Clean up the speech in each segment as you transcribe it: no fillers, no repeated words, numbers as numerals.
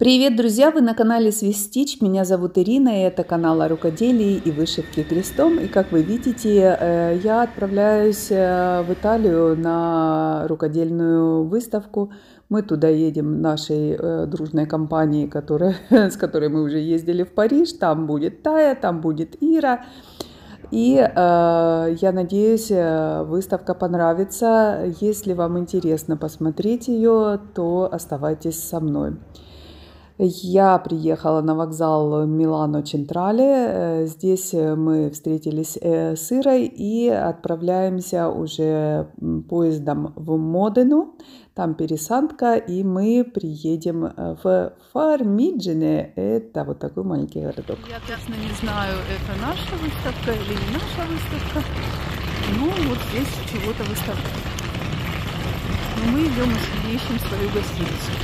Привет, друзья! Вы на канале Свистич. Меня зовут Ирина, и это канал о рукоделии и вышивке крестом. И как вы видите, я отправляюсь в Италию на рукодельную выставку. Мы туда едем нашей дружной компанией, с которой мы уже ездили в Париж. Там будет Тая, там будет Ира. И я надеюсь, выставка понравится. Если вам интересно посмотреть ее, то оставайтесь со мной. Я приехала на вокзал Милано Централе. Здесь мы встретились с Ирой и отправляемся уже поездом в Модену. Там пересадка, и мы приедем в Фармиджине. Это вот такой маленький городок. Я точно не знаю, это наша выставка или не наша выставка. Ну, вот здесь чего-то выставляют. Но мы идем и ищем свою гостиницу.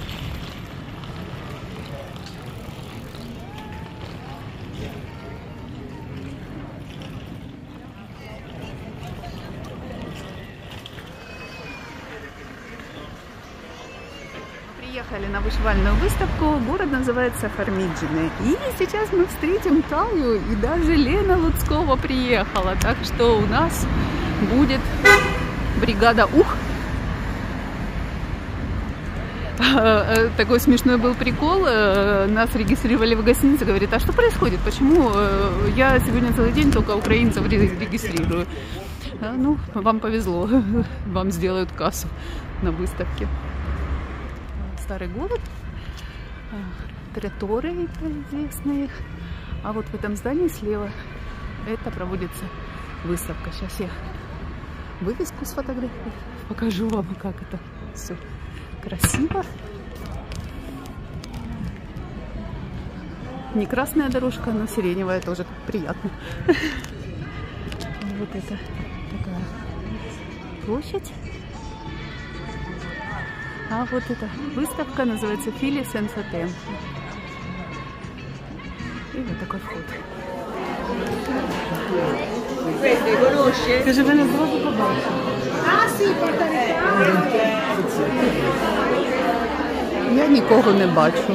Приехали на вышивальную выставку. Город называется Фармиджине. И сейчас мы встретим Таю, и даже Лена Луцкова приехала. Так что у нас будет бригада ух. Такой смешной был прикол. Нас регистрировали в гостинице. Говорит, а что происходит? Почему я сегодня целый день только украинцев регистрирую? Ну, вам повезло. Вам сделают кассу на выставке. Старый город, траторы известные, а вот в этом здании слева это проводится выставка. Сейчас я вывеску сфотографирую, покажу вам, как это все красиво. Не красная дорожка, но сиреневая, тоже приятно. Вот это такая площадь. А вот эта выставка называется Фили Сенса Темпо. И вот такой вход. Ти ж мене зразу побачив. Я нікого не бачу.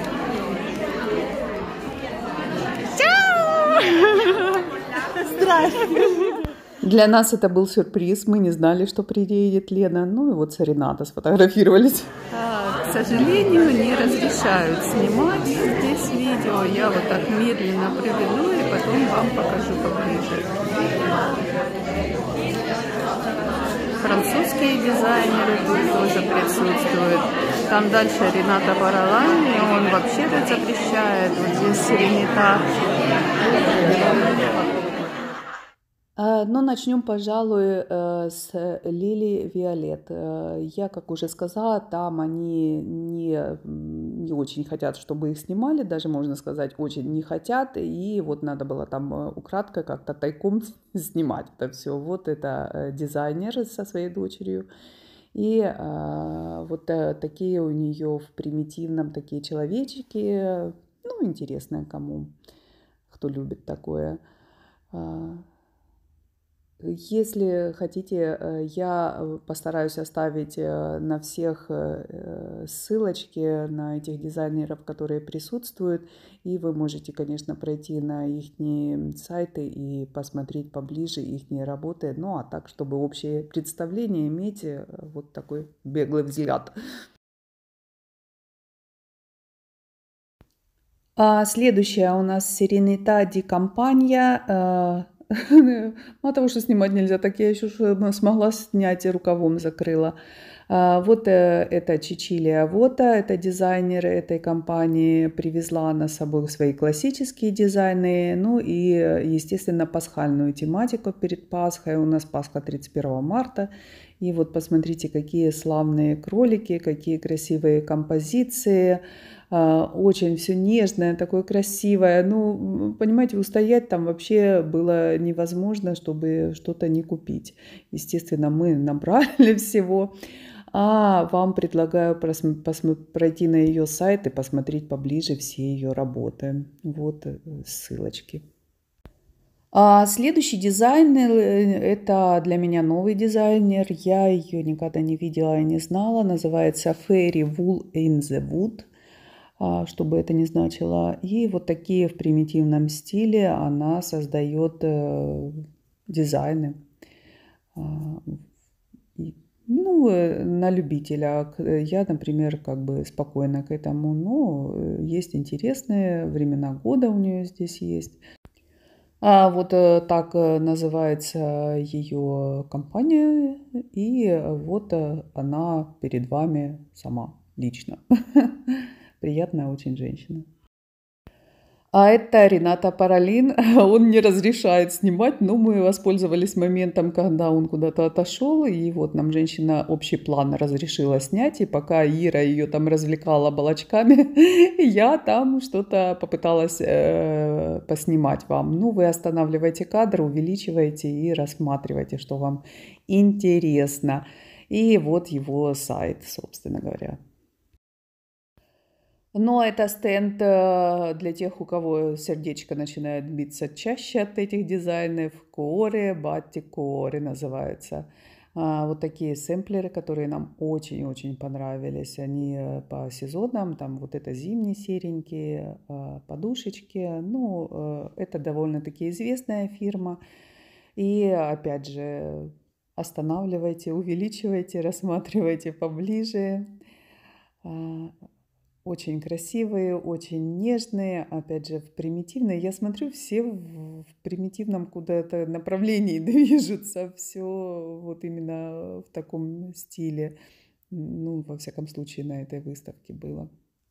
Здрасте! Для нас это был сюрприз, мы не знали, что приедет Лена. Ну и вот с Ренатой сфотографировались. К сожалению, не разрешают снимать здесь видео. Я вот так медленно проведу и потом вам покажу поближе. Французские дизайнеры тут тоже присутствуют. Там дальше Рената Баралани, он вообще тут запрещает. Вот здесь Серенита. Но начнем, пожалуй, с Лили Виолет. Я, как уже сказала, там они не очень хотят, чтобы их снимали, даже, можно сказать, очень не хотят. И вот надо было там украдкой как-то тайком снимать это все. Вот это дизайнер со своей дочерью. И вот такие у нее в примитивном такие человечки. Ну, интересно кому, кто любит такое. Если хотите, я постараюсь оставить на всех ссылочки на этих дизайнеров, которые присутствуют. И вы можете, конечно, пройти на их сайты и посмотреть поближе их работы. Ну, а так, чтобы общее представление иметь, вот такой беглый взгляд. Следующая у нас Серенита ди Компания. Мало того, что снимать нельзя, так я еще смогла снять и рукавом закрыла. Вот это Чичилия Вота, это дизайнер этой компании, привезла она с собой свои классические дизайны, ну и, естественно, пасхальную тематику перед Пасхой. У нас Пасха 31 марта. И вот посмотрите, какие славные кролики, какие красивые композиции. Очень все нежное, такое красивое. Ну, понимаете, устоять там вообще было невозможно, чтобы что-то не купить. Естественно, мы набрали всего. А вам предлагаю пройти на ее сайт и посмотреть поближе все ее работы. Вот ссылочки. Следующий дизайнер, это для меня новый дизайнер. Я ее никогда не видела и не знала. Называется Fairy Wool in the Wood. что бы это ни значило. И вот такие в примитивном стиле она создает дизайны. Ну, на любителя. Я, например, как бы спокойно к этому. Но есть интересные времена года у нее здесь есть. Вот так называется ее компания. И вот она перед вами сама, лично. Приятная очень женщина. А это Рената Паралин. Он не разрешает снимать, но мы воспользовались моментом, когда он куда-то отошел. И вот нам женщина общий план разрешила снять. И пока Ира ее там развлекала балачками, я там что-то попыталась поснимать вам. Ну, вы останавливаете кадр, увеличиваете и рассматриваете, что вам интересно. И вот его сайт, собственно говоря. Но это стенд для тех, у кого сердечко начинает биться чаще от этих дизайнов. Кори, Батик Кори называется. Вот такие сэмплеры, которые нам очень-очень понравились. Они по сезонам, там вот это зимние серенькие, подушечки. Ну, это довольно-таки известная фирма. И опять же, останавливайте, увеличивайте, рассматривайте поближе. Очень красивые, очень нежные, опять же, примитивные. Я смотрю, все в примитивном куда-то направлении движутся, все вот именно в таком стиле. Ну, во всяком случае, на этой выставке было.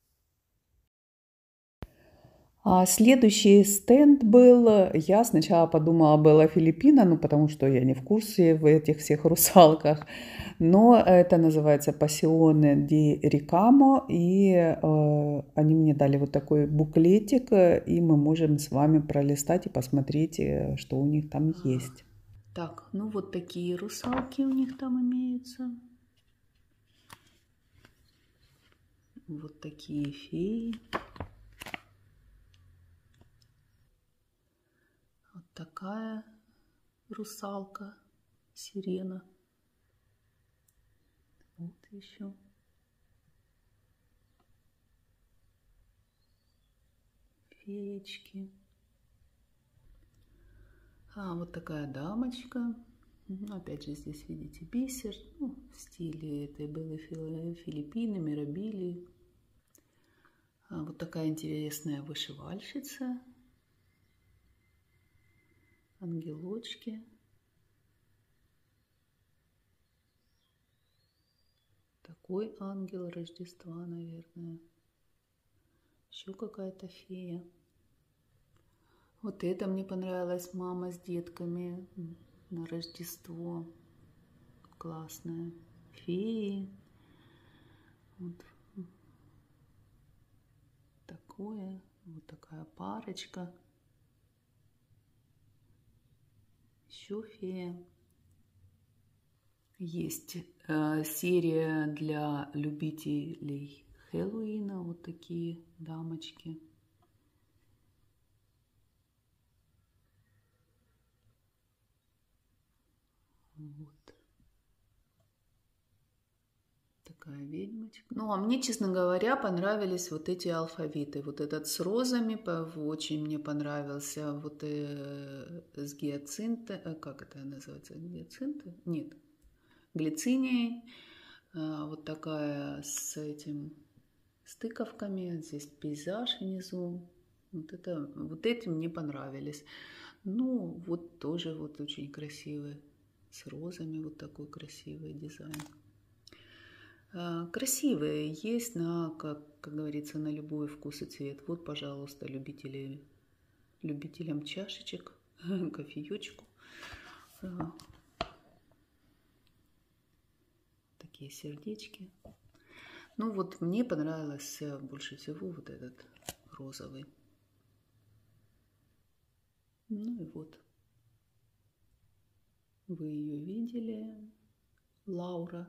А следующий стенд был, я сначала подумала, была Филиппина, ну, потому что я не в курсе в этих всех русалках, но это называется Пассионе ди Рикамо, и они мне дали вот такой буклетик, и мы можем с вами пролистать и посмотреть, что у них там есть. Так, ну вот такие русалки у них там имеются. Вот такие феи. Такая русалка, сирена. Вот еще. Феечки. Вот такая дамочка. Опять же, здесь видите бисер. Ну, в стиле этой были Филиппины, Мирабили. Вот такая интересная вышивальщица. Ангелочки. Такой ангел Рождества, наверное. Еще какая-то фея. Вот это мне понравилось. Мама с детками на Рождество. Классная. Феи. Вот такое. Вот такая парочка. Еще фея. Есть серия для любителей Хэллоуина. Вот такие дамочки. Вот. Такая ведьмочка. Ну, а мне, честно говоря, понравились вот эти алфавиты. Вот этот с розами очень мне понравился. Вот с гиацинта. Как это называется? Гиацинты? Нет. Глицинией. Вот такая с тыковками. Здесь пейзаж внизу. Вот эти мне понравились. Ну, вот тоже вот очень красивый. С розами вот такой красивый дизайн. Красивые есть, как говорится, на любой вкус и цвет. Вот, пожалуйста, любителям чашечек, кофеечку. Такие сердечки. Ну вот мне понравился больше всего вот этот розовый. Ну и вот. Вы ее видели, Лаура.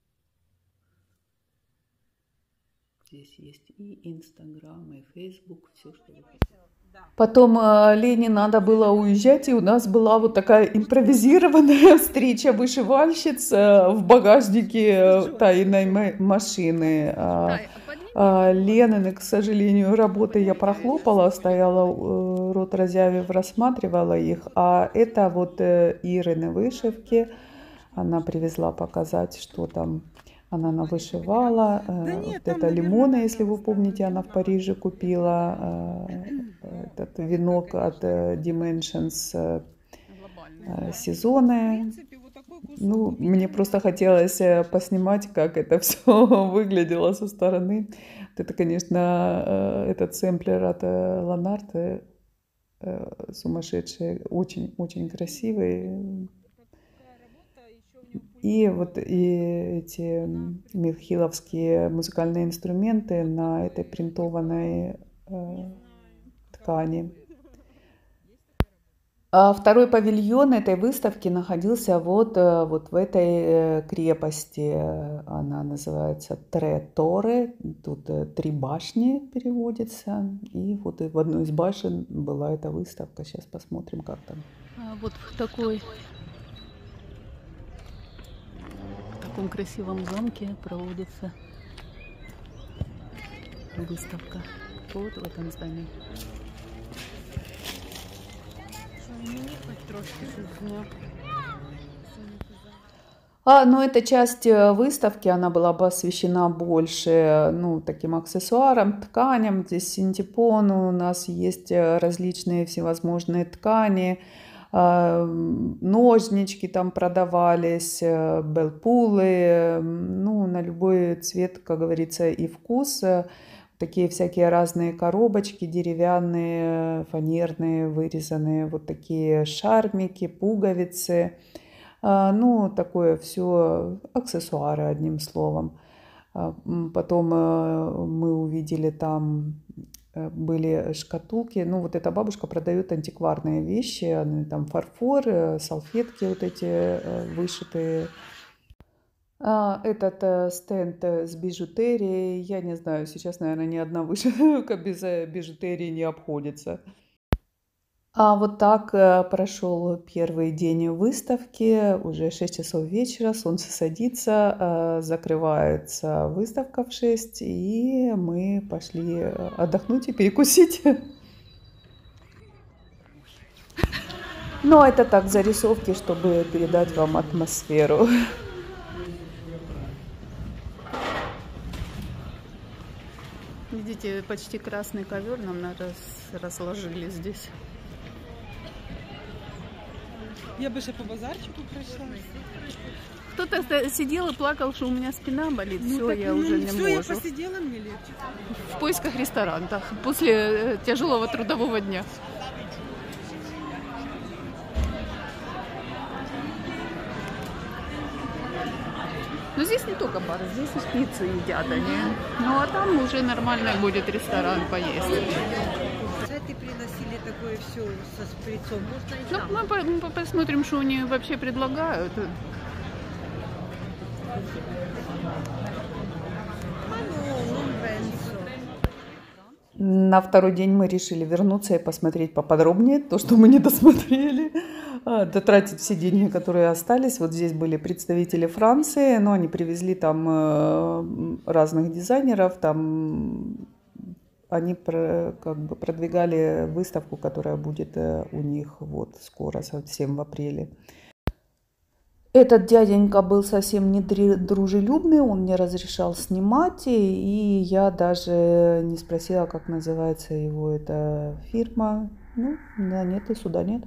Здесь есть и Инстаграм, и Фейсбук, все, что вы хотите. Потом Лене надо было уезжать, и у нас была вот такая импровизированная встреча вышивальщиц в багажнике тайной машины. Ленины, к сожалению, работы я прохлопала, стояла, рот разявив, рассматривала их. А это вот Ирины вышивки. Она привезла показать, что там она навышивала. Вот это лимоны, если вы помните, она в Париже купила. Этот венок от Dimensions сезоны. Ну, мне просто хотелось поснимать, как это все выглядело со стороны. Вот это, конечно, этот сэмплер от Ланарте сумасшедший, очень-очень красивый. И вот и эти милхиловские музыкальные инструменты на этой принтованной ткани. А второй павильон этой выставки находился вот в этой крепости. Она называется Тре-Торе. Тут три башни переводится. И вот в одной из башен была эта выставка. Сейчас посмотрим, как там. Вот в таком красивом замке проводится выставка. Вот в этом здании. Но эта часть выставки, она была посвящена больше, ну, таким аксессуарам, тканям. Здесь синтепон, у нас есть различные всевозможные ткани, ножнички там продавались, белпулы, ну, на любой цвет, как говорится, и вкус. Такие всякие разные коробочки деревянные, фанерные, вырезанные, вот такие шармики, пуговицы. Ну, такое все аксессуары, одним словом. Потом мы увидели там, были шкатулки. Ну, вот эта бабушка продает антикварные вещи. Там фарфор, салфетки вот эти вышитые. Этот стенд с бижутерией. Я не знаю, сейчас, наверное, ни одна вышивка без бижутерии не обходится. Вот так прошел первый день выставки. Уже 6 часов вечера, солнце садится, закрывается выставка в 6, и мы пошли отдохнуть и перекусить. Но это так, зарисовки, чтобы передать вам атмосферу. Видите, почти красный ковер нам разложили здесь. Я бы еще по базарчику прошла. Кто-то сидел и плакал, что у меня спина болит. Все, я уже не все, я могу. посидела, мне легче. В поисках ресторана после тяжелого трудового дня. Но здесь не только бар, здесь и пиццу едят они. Ну а там уже нормально будет ресторан поесть. Ты приносили такое все со шприцом. Ну, мы посмотрим, что они вообще предлагают. На второй день мы решили вернуться и посмотреть поподробнее то, что мы не досмотрели, дотратить все деньги, которые остались. Вот здесь были представители Франции, но они привезли там разных дизайнеров, там они как бы продвигали выставку, которая будет у них вот скоро, совсем в апреле. Этот дяденька был совсем не дружелюбный, он не разрешал снимать, и я даже не спросила, как называется его эта фирма. Ну, да, нет, и сюда нет.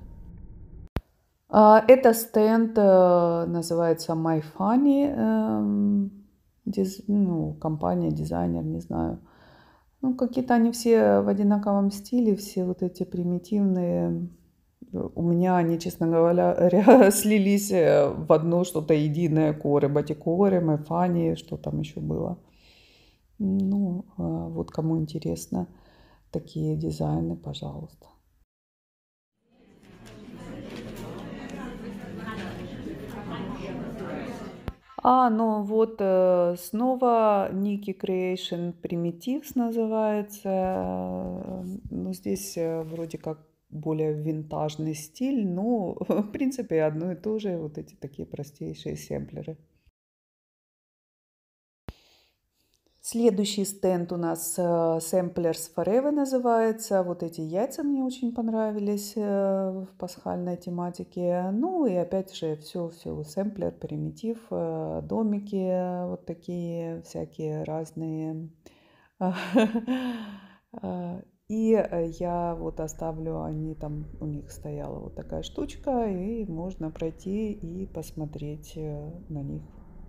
Это стенд называется My Funny, ну, компания, дизайнер, не знаю. Ну, какие-то они все в одинаковом стиле, все вот эти примитивные. У меня они, честно говоря, слились в одно что-то единое. Коры, батикоры, майфани, что там еще было. Ну, вот кому интересно такие дизайны, пожалуйста. Ну вот снова Nikki Creation Primitives называется. Ну, здесь вроде как более винтажный стиль, но в принципе одно и то же, вот эти такие простейшие сэмплеры. Следующий стенд у нас Samplers Forever называется. Вот эти яйца мне очень понравились в пасхальной тематике. Ну и опять же все сэмплер, примитив, домики вот такие всякие разные. И я вот оставлю, они там, у них стояла вот такая штучка, и можно пройти и посмотреть на них.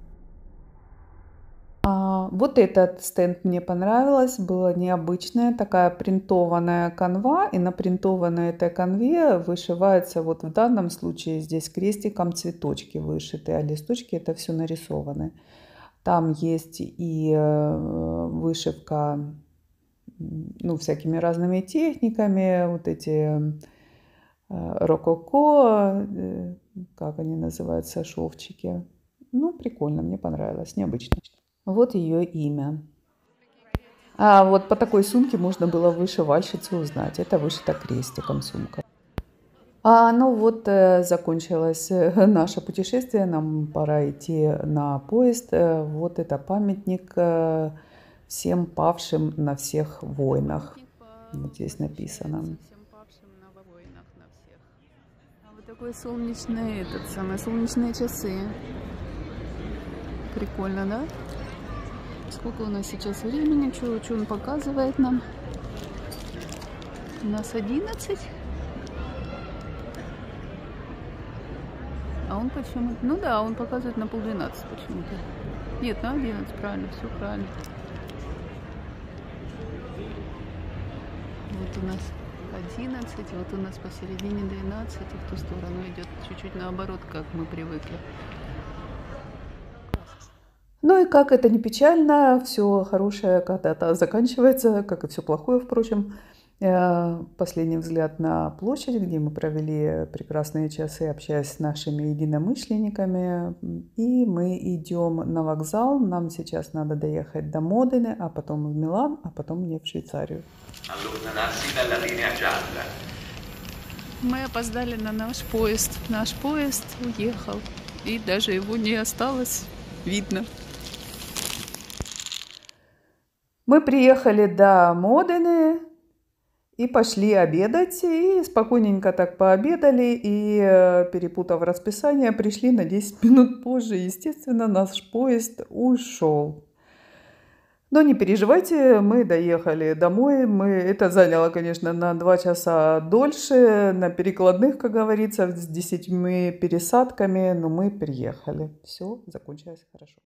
Вот этот стенд мне понравилось, была необычная такая принтованная канва, и на принтованной этой канве вышивается, вот в данном случае здесь крестиком цветочки вышиты, а листочки это все нарисованы. Там есть и вышивка, ну, всякими разными техниками, вот эти рококо, как они называются, шовчики. Ну, прикольно, мне понравилось, необычно. Вот ее имя. А вот по такой сумке можно было вышивальщицу узнать. Это вышита крестиком сумка. Ну вот, закончилось наше путешествие. Нам пора идти на поезд. Вот это памятник всем павшим на всех войнах. Вот здесь написано. Вот такой солнечный, солнечные часы. Прикольно, да? Сколько у нас сейчас времени? Что он показывает нам? У нас 11. А он почему? Ну да, он показывает на 11:30 почему-то. Нет, на 11, правильно, все правильно. Вот у нас 11, вот у нас посередине 12, и в ту сторону идет чуть-чуть наоборот, как мы привыкли. Ну и как это не печально, все хорошее когда-то заканчивается, как и все плохое, впрочем. Последний взгляд на площадь, где мы провели прекрасные часы, общаясь с нашими единомышленниками. И мы идем на вокзал. Нам сейчас надо доехать до Модены, а потом в Милан, а потом мне в Швейцарию. Мы опоздали на наш поезд. Наш поезд уехал. И даже его не осталось видно. Мы приехали до Модены и пошли обедать. И спокойненько так пообедали. И, перепутав расписание, пришли на 10 минут позже. Естественно, наш поезд ушел. Но не переживайте, мы доехали домой. Это заняло, конечно, на 2 часа дольше, на перекладных, как говорится, с 10 пересадками, но мы приехали. Все закончилось хорошо.